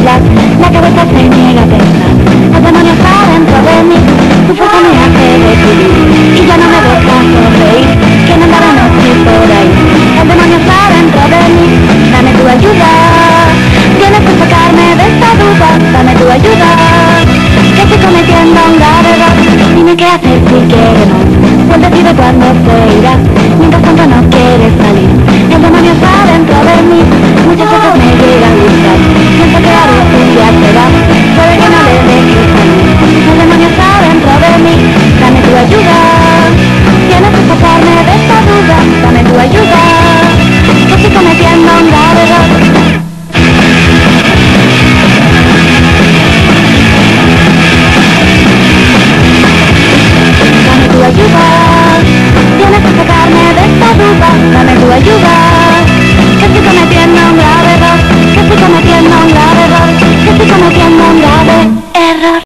ayudas, la cabeza se niega a pensar. El demonio está dentro de mí, tu fuerza me hace decidir y ya no me deja sonreír, quiero andar a noche por ahí. El demonio está dentro de mí, dame tu ayuda, tienes que sacarme de esta duda, dame tu ayuda, que estoy cometiendo un grave error. Dime qué hacer si queremos, pues decide cuándo se irá, mientras tanto no quieres salir. El demonio está dentro de mí, muchas veces me llega a gustar, pienso que a veces ya se va, puede que no le dejes salir. El demonio está dentro de mí, dame tu ayuda, tienes que sacarme de esta duda, dame tu ayuda, que estoy cometiendo un grave error. Tienes que sacarme de esta duda, dame tu ayuda, que estoy cometiendo un grave error, que estoy cometiendo un grave error, que estoy cometiendo un grave error.